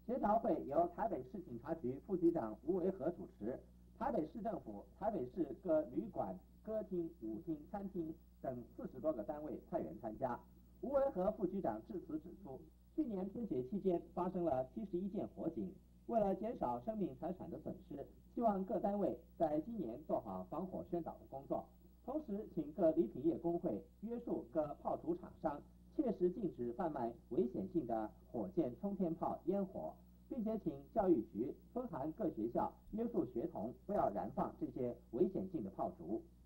协调会由台北市警察局副局长吴维和主持，台北市政府、台北市各旅馆、歌厅、舞厅、餐厅等40多个单位派员参加。吴维和副局长致辞指出，去年春节期间发生了71件火警，为了减少生命财产的损失，希望各单位在今年做好防火宣导的工作。同时，请各礼品业工会约束各炮竹厂商，切实禁止贩卖危险性的火箭冲天炮、烟火，并且请教育局分函各学校约束学童不要燃放这些危险性的炮竹。